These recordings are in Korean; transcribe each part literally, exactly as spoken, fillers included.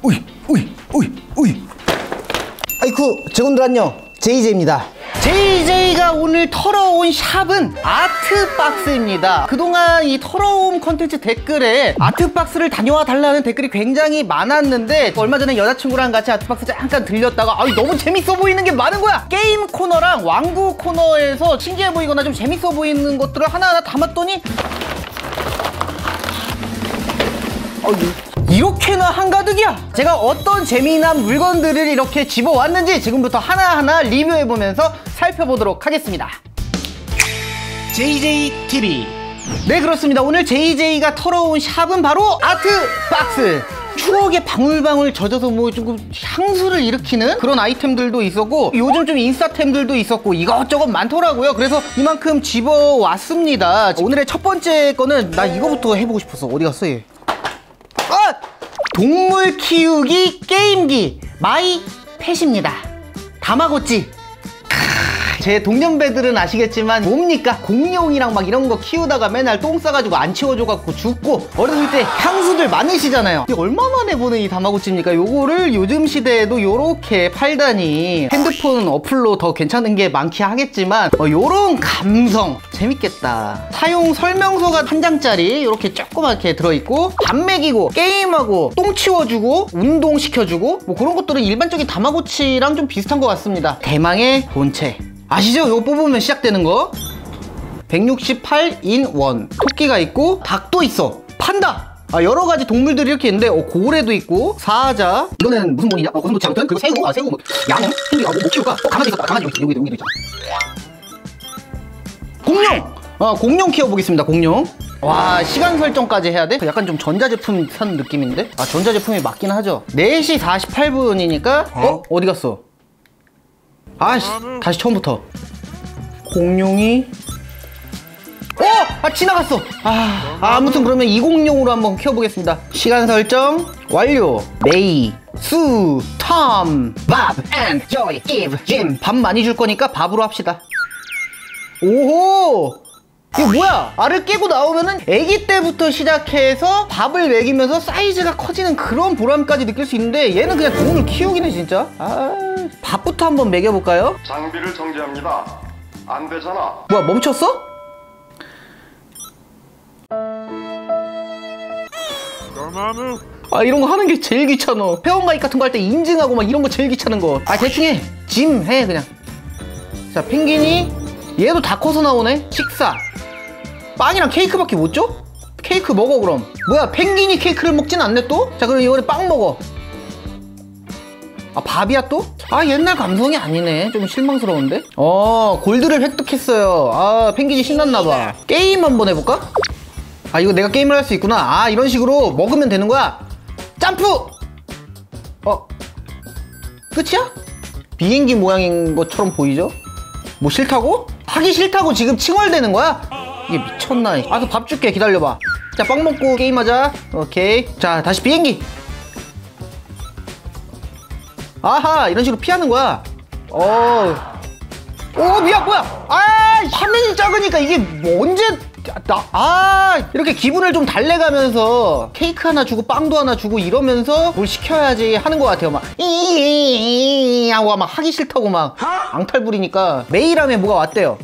우이 우이 우이 우이. 아이쿠, 직원들 안녕, 제이제이입니다. 제이제이가 오늘 털어온 샵은 아트박스입니다. 그동안 이 털어옴 컨텐츠 댓글에 아트박스를 다녀와 달라는 댓글이 굉장히 많았는데, 얼마 전에 여자친구랑 같이 아트박스 잠깐 들렸다가 아이 너무 재밌어 보이는 게 많은 거야. 게임 코너랑 왕구 코너에서 신기해 보이거나 좀 재밌어 보이는 것들을 하나하나 담았더니 어, 이렇게나 한가득이야. 제가 어떤 재미난 물건들을 이렇게 집어왔는지 지금부터 하나하나 리뷰해보면서 살펴보도록 하겠습니다. 제이제이티비. 네, 그렇습니다. 오늘 제이제이가 털어온 샵은 바로 아트박스. 추억에 방울방울 젖어서 뭐 조금 향수를 일으키는 그런 아이템들도 있었고, 요즘 좀 인싸템들도 있었고, 이것저것 많더라고요. 그래서 이만큼 집어왔습니다. 오늘의 첫 번째 거는 나 이거부터 해보고 싶었어. 어디 갔어 얘? 아! 동물 키우기 게임기 마이 펫입니다. 다마고찌. 제 동년배들은 아시겠지만 뭡니까? 공룡이랑 막 이런 거 키우다가 맨날 똥 싸가지고 안 치워줘갖고 죽고, 어렸을 때 향수들 많으시잖아요. 이게 얼마 만에 보는 이 다마고찌입니까? 요거를 요즘 시대에도 요렇게 팔다니. 핸드폰 어플로 더 괜찮은 게 많긴 하겠지만 어, 요런 감성 재밌겠다. 사용 설명서가 한 장짜리 이렇게 조그맣게 들어있고, 밥 먹이고 게임하고 똥 치워주고 운동시켜주고 뭐 그런 것들은 일반적인 다마고찌랑 좀 비슷한 것 같습니다. 대망의 본체 아시죠? 이거 뽑으면 시작되는 거. 백육십팔 인 원. 토끼가 있고 닭도 있어. 판다. 아, 여러 가지 동물들이 이렇게 있는데 어, 고래도 있고 사자. 이거는 무슨 모이냐? 어, 무슨 모치 아무튼. 그리고 새우. 아, 새우. 뭐, 양은? 근데 아, 뭐, 뭐 키울까? 어, 강아지 있었다. 강아지 여기, 여기, 여기도 있잖아. 공룡! 아, 공룡 키워보겠습니다. 공룡. 와, 시간 설정까지 해야 돼? 약간 좀 전자제품 산 느낌인데? 아, 전자제품이 맞긴 하죠. 네 시 사십팔 분이니까 어? 어디 갔어? 아씨, 다시 처음부터. 공룡이 어! 아, 지나갔어. 아, 아무튼 그러면 이 공룡으로 한번 키워보겠습니다. 시간 설정 완료. 메이, 수, 톰, 밥, 앤, 조이, 이브, 짐. 밥 많이 줄 거니까 밥으로 합시다. 오호! 이거 뭐야? 알을 깨고 나오면은 아기 때부터 시작해서 밥을 먹이면서 사이즈가 커지는 그런 보람까지 느낄 수 있는데, 얘는 그냥 동물 키우기네 진짜. 아, 밥부터 한번 먹여볼까요? 장비를 정지합니다. 안 되잖아. 뭐야, 멈췄어? 아, 이런 거 하는 게 제일 귀찮아. 회원가입 같은 거 할 때 인증하고 막 이런 거 제일 귀찮은 거. 아, 대충 해. 짐 해 그냥. 자, 펭귄이 얘도 다 커서 나오네. 식사. 빵이랑 케이크밖에 못 줘? 케이크 먹어 그럼. 뭐야, 펭귄이 케이크를 먹진 않네 또? 자, 그럼 이번에 빵 먹어. 아, 밥이야 또? 아, 옛날 감성이 아니네. 좀 실망스러운데? 어, 골드를 획득했어요. 아, 펭귄이 신났나봐. 게임 한번 해볼까? 아, 이거 내가 게임을 할 수 있구나. 아, 이런 식으로 먹으면 되는 거야. 점프! 어, 끝이야? 비행기 모양인 것처럼 보이죠? 뭐 싫다고? 하기 싫다고 지금 칭얼대는 거야? 이게 미쳤나? 아, 또 밥 줄게. 기다려봐. 자, 빵 먹고 게임하자. 오케이. 자, 다시 비행기. 아하, 이런 식으로 피하는 거야. 어. 오, 미안, 뭐야? 아, 화면이 작으니까 이게 뭐 언제 나, 아, 이렇게 기분을 좀 달래가면서 케이크 하나 주고 빵도 하나 주고 이러면서 뭘 시켜야지 하는 것 같아요. 막 이이이이 하고 막 하기 싫다고 막 앙탈 부리니까. 메일 하면 뭐가 왔대요.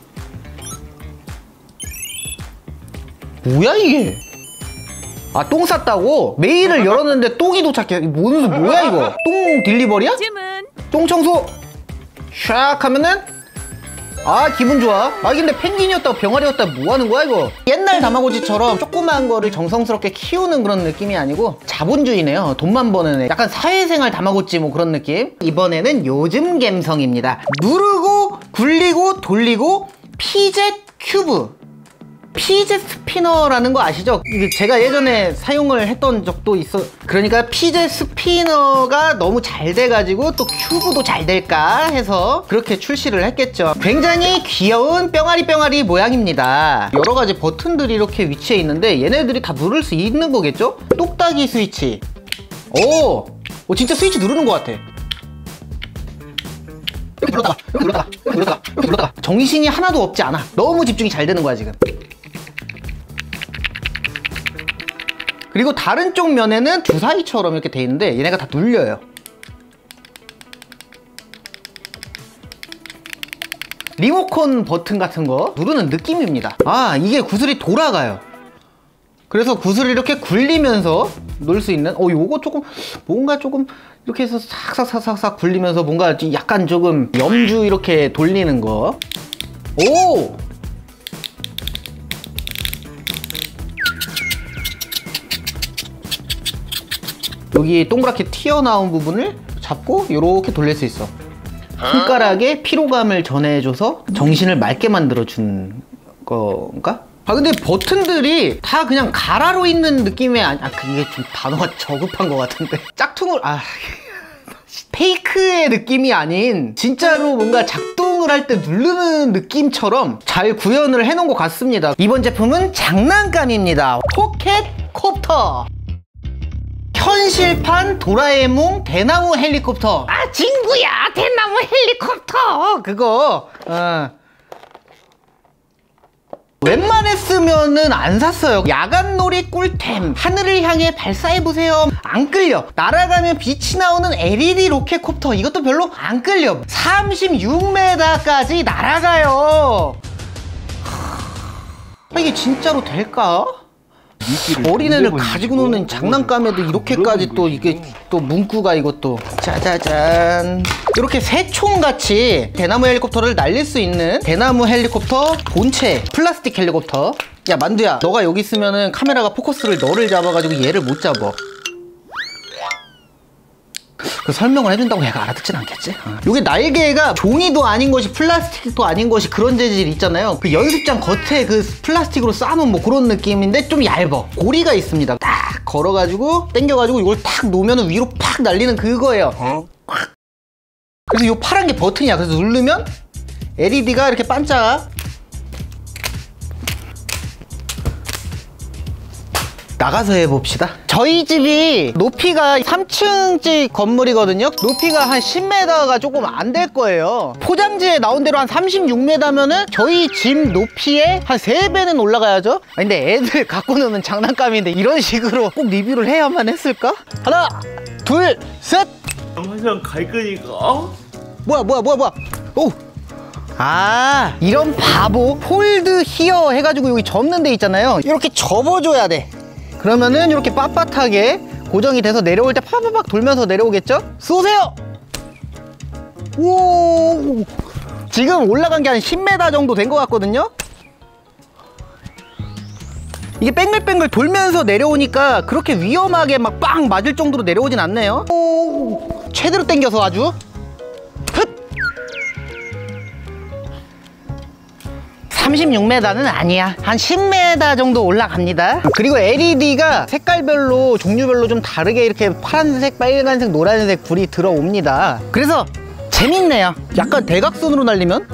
뭐야 이게? 아, 똥 쌌다고? 메일을 열었는데 똥이 도착해. 뭔, 뭐야 이거? 똥 딜리버리야? 주문. 똥 청소 샥 하면은 아, 기분 좋아. 아, 근데 펭귄이었다고 병아리였다 뭐 하는 거야 이거? 옛날 다마고찌처럼 조그만 거를 정성스럽게 키우는 그런 느낌이 아니고 자본주의네요. 돈만 버는 애. 약간 사회생활 다마고찌 뭐 그런 느낌. 이번에는 요즘 갬성입니다. 누르고 굴리고 돌리고 피젯 큐브. 피젯 스피너라는 거 아시죠? 이게 제가 예전에 사용을 했던 적도 있어. 그러니까 피젯 스피너가 너무 잘 돼가지고 또 큐브도 잘 될까 해서 그렇게 출시를 했겠죠. 굉장히 귀여운 뿅아리 뿅아리 모양입니다. 여러 가지 버튼들이 이렇게 위치해 있는데 얘네들이 다 누를 수 있는 거겠죠? 똑딱이 스위치. 오, 오 진짜 스위치 누르는 것 같아. 이렇게 눌렀다가 이렇게 눌렀다가 이렇게 눌렀다가 이렇게 눌렀다가 정신이 하나도 없지 않아. 너무 집중이 잘 되는 거야 지금. 그리고 다른 쪽 면에는 주사위처럼 이렇게 돼 있는데 얘네가 다 눌려요. 리모컨 버튼 같은 거 누르는 느낌입니다. 아, 이게 구슬이 돌아가요. 그래서 구슬을 이렇게 굴리면서 놓을 수 있는, 어, 요거 조금 뭔가 조금 이렇게 해서 싹싹싹싹 굴리면서 뭔가 약간 조금 염주 이렇게 돌리는 거. 오! 여기 동그랗게 튀어나온 부분을 잡고 이렇게 돌릴 수 있어. 손가락에 피로감을 전해줘서 정신을 맑게 만들어준 건가? 아, 근데 버튼들이 다 그냥 가라로 있는 느낌이 아니, 아, 그게 좀 단어가 저급한 것 같은데. 짝퉁을, 아. 페이크의 느낌이 아닌 진짜로 뭔가 작동을 할 때 누르는 느낌처럼 잘 구현을 해놓은 것 같습니다. 이번 제품은 장난감입니다. 포켓 콥터. 현실판 도라에몽 대나무 헬리콥터. 아, 친구야, 대나무 헬리콥터 그거. 어. 웬만했으면은 안 샀어요. 야간놀이 꿀템. 하늘을 향해 발사해보세요. 안 끌려. 날아가면 빛이 나오는 엘이디 로켓콥터. 이것도 별로 안 끌려. 삼십육 미터까지 날아가요. 하... 이게 진짜로 될까? 어린애를 가지고 노는 장난감에도 이렇게까지 또 이게 또 문구가 이것도 짜자잔. 이렇게 새총같이 대나무 헬리콥터를 날릴 수 있는 대나무 헬리콥터 본체 플라스틱 헬리콥터. 야, 만두야, 너가 여기 있으면은 카메라가 포커스를 너를 잡아가지고 얘를 못 잡아. 그 설명을 해준다고 얘가 알아듣진 않겠지? 어. 요게 날개가 종이도 아닌 것이 플라스틱도 아닌 것이 그런 재질 있잖아요. 그 연습장 겉에 그 플라스틱으로 쌓아놓은 뭐 그런 느낌인데 좀 얇아. 고리가 있습니다. 딱 걸어가지고 당겨가지고 이걸 탁 놓으면 위로 팍 날리는 그거예요. 어? 그래서 요 파란 게 버튼이야. 그래서 누르면 엘이디가 이렇게 반짝. 나가서 해봅시다. 저희 집이 높이가 삼 층짜리 건물이거든요. 높이가 한 십 미터가 조금 안 될 거예요. 포장지에 나온 대로 한 삼십육 미터면은 저희 집 높이의 한 세 배는 올라가야죠. 아, 근데 애들 갖고 노는 장난감인데 이런 식으로 꼭 리뷰를 해야만 했을까? 하나, 둘, 셋! 영화장 갈 거니까. 뭐야 뭐야 뭐야 뭐야. 오! 아, 이런 바보 폴드 히어 해가지고 여기 접는 데 있잖아요. 이렇게 접어줘야 돼. 그러면은 이렇게 빳빳하게 고정이 돼서 내려올 때 파바박 돌면서 내려오겠죠? 쏘세요! 오, 지금 올라간 게 한 십 미터 정도 된 것 같거든요? 이게 뺑글뺑글 돌면서 내려오니까 그렇게 위험하게 막 빵 맞을 정도로 내려오진 않네요. 오, 최대로 당겨서 아주. 삼십육 미터는 아니야. 한 십 미터 정도 올라갑니다. 그리고 엘이디가 색깔별로 종류별로 좀 다르게 이렇게 파란색, 빨간색, 노란색 불이 들어옵니다. 그래서 재밌네요. 약간 대각선으로 날리면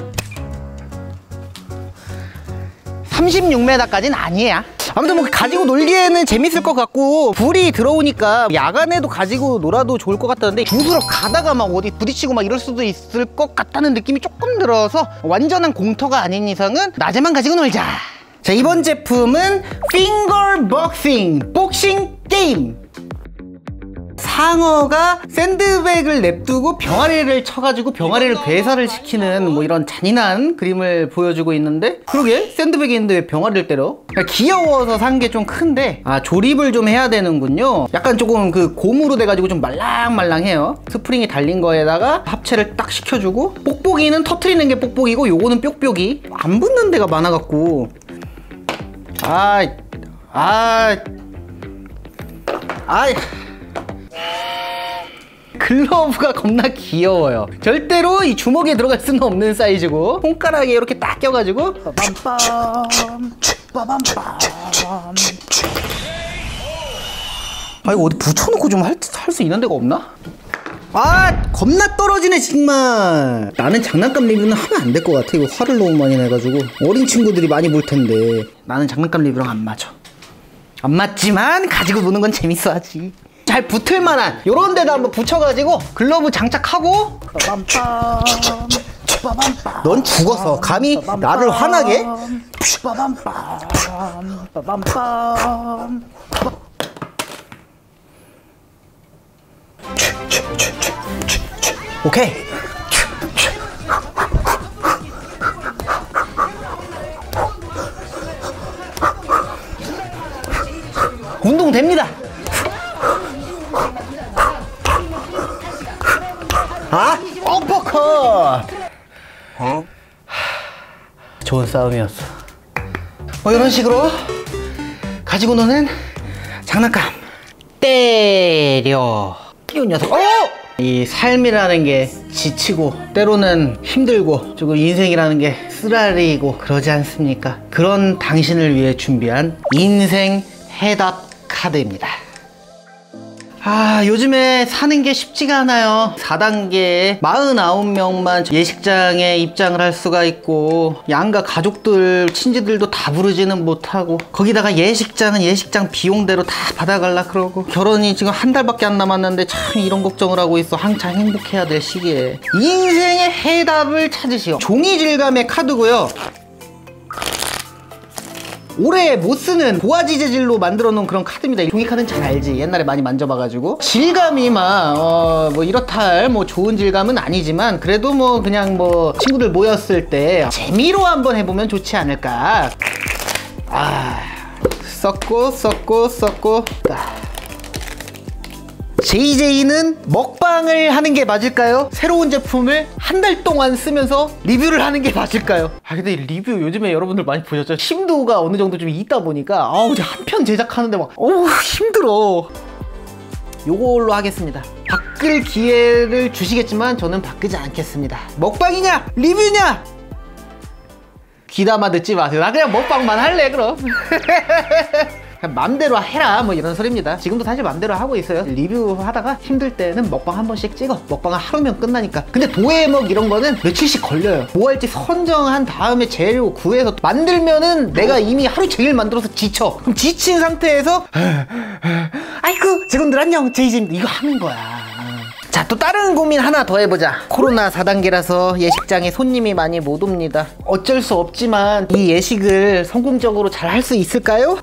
삼십육 미터까지는 아니야. 아무튼 뭐 가지고 놀기에는 재밌을 것 같고 불이 들어오니까 야간에도 가지고 놀아도 좋을 것 같다는데 주스러 가다가 막 어디 부딪히고 막 이럴 수도 있을 것 같다는 느낌이 조금 들어서 완전한 공터가 아닌 이상은 낮에만 가지고 놀자. 자, 이번 제품은 핑거 복싱 복싱 게임. 상어가 샌드백을 냅두고 병아리를 쳐가지고 병아리를 괴사를 시키는 뭐 이런 잔인한 그림을 보여주고 있는데, 그러게 샌드백이 있는데 왜 병아리를 때려? 그러니까 귀여워서 산 게 좀 큰데 아 조립을 좀 해야 되는군요. 약간 조금 그 고무로 돼가지고 좀 말랑말랑해요. 스프링이 달린 거에다가 합체를 딱 시켜주고, 뽁뽁이는 터트리는 게 뽁뽁이고 요거는 뾱뾱이. 안 붙는 데가 많아갖고 아 아 아 글러브가 겁나 귀여워요. 절대로 이 주먹에 들어갈 수는 없는 사이즈고, 손가락에 이렇게 딱 껴가지고 빠밤빰 빠밤빰. 아, 이거 어디 붙여놓고 좀 할 수 있는 데가 없나? 아, 겁나 떨어지네 정말. 나는 장난감 리뷰는 하면 안 될 것 같아. 이거 화를 너무 많이 내가지고 어린 친구들이 많이 볼 텐데. 나는 장난감 리뷰랑 안 맞아. 안 맞지만 가지고 노는 건 재밌어 하지. 잘 붙을 만한 요런 데다 한번 붙여가지고 글러브 장착하고 넌 죽었어. 감히 나를 화나게. 오케이. 운동 됩니다. 아, 어퍼컷. 어? 좋은 싸움이었어. 뭐 이런 식으로 가지고 노는 장난감. 때려. 이 녀석. 어! 이 삶이라는 게 지치고 때로는 힘들고 조금 인생이라는 게 쓰라리고 그러지 않습니까? 그런 당신을 위해 준비한 인생 해답 카드입니다. 아, 요즘에 사는 게 쉽지가 않아요. 사 단계에 사십구 명만 예식장에 입장을 할 수가 있고 양가 가족들, 친지들도 다 부르지는 못하고 거기다가 예식장은 예식장 비용대로 다 받아갈라 그러고 결혼이 지금 한 달밖에 안 남았는데 참 이런 걱정을 하고 있어. 한창 행복해야 될 시기에 인생의 해답을 찾으시오. 종이 질감의 카드고요. 오래 못 쓰는 도화지 재질로 만들어 놓은 그런 카드입니다. 종이 카드는 잘 알지. 옛날에 많이 만져봐가지고 질감이 막 어 뭐 이렇다 할 뭐 좋은 질감은 아니지만 그래도 뭐 그냥 뭐 친구들 모였을 때 재미로 한번 해보면 좋지 않을까. 아, 썼고 썼고 썼고. 제이제이는 먹방을 하는 게 맞을까요? 새로운 제품을 한 달 동안 쓰면서 리뷰를 하는 게 맞을까요? 아, 근데 리뷰 요즘에 여러분들 많이 보셨죠? 심도가 어느 정도 좀 있다 보니까 아우, 한 편 제작하는데 막 어우 힘들어. 요걸로 하겠습니다. 바꿀 기회를 주시겠지만 저는 바꾸지 않겠습니다. 먹방이냐 리뷰냐 귀담아 듣지 마세요. 나 그냥 먹방만 할래 그럼. 그냥 맘대로 해라 뭐 이런 소리입니다. 지금도 사실 맘대로 하고 있어요. 리뷰하다가 힘들 때는 먹방 한 번씩 찍어. 먹방은 하루면 끝나니까. 근데 도해먹 이런 거는 며칠씩 걸려요. 뭐 할지 선정한 다음에 재료 구해서 만들면은 내가 이미 하루 종일 만들어서 지쳐. 그럼 지친 상태에서 아이고 직원들 안녕 제이제이입니다 이거 하는 거야. 자, 또 다른 고민 하나 더 해보자. 코로나 사 단계라서 예식장에 손님이 많이 못 옵니다. 어쩔 수 없지만 이 예식을 성공적으로 잘 할 수 있을까요?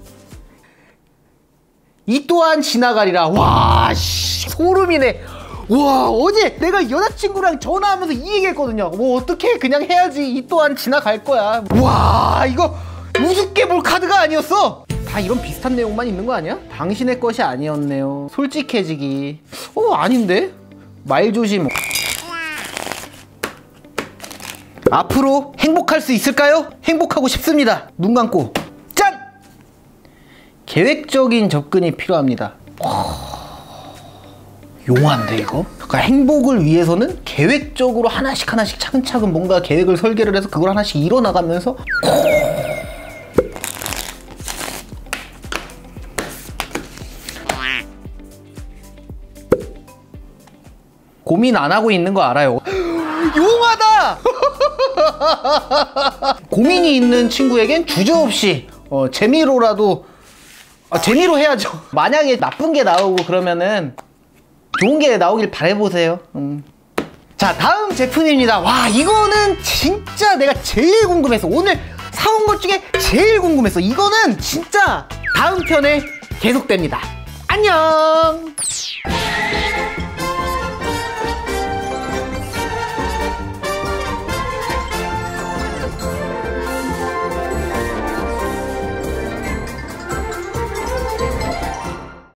이 또한 지나가리라. 와, 씨, 소름이네. 와, 어제 내가 여자친구랑 전화하면서 이 얘기했거든요. 뭐 어떻게 그냥 해야지 이 또한 지나갈 거야. 와, 이거 우습게 볼 카드가 아니었어. 다 이런 비슷한 내용만 있는 거 아니야? 당신의 것이 아니었네요. 솔직해지기. 어, 아닌데? 말조심. 앞으로 행복할 수 있을까요? 행복하고 싶습니다. 눈 감고 짠! 계획적인 접근이 필요합니다. 용한데 이거? 그러니까 행복을 위해서는 계획적으로 하나씩 하나씩 차근차근 뭔가 계획을 설계를 해서 그걸 하나씩 이뤄나가면서 고민 안 하고 있는 거 알아요. 용하다! 고민이 있는 친구에겐 주저없이 어, 재미로라도 아, 재미로 해야죠. 만약에 나쁜 게 나오고 그러면은 좋은 게 나오길 바라보세요. 음. 자, 다음 제품입니다. 와, 이거는 진짜 내가 제일 궁금했어. 오늘 사온 것 중에 제일 궁금했어. 이거는 진짜 다음 편에 계속됩니다. 안녕.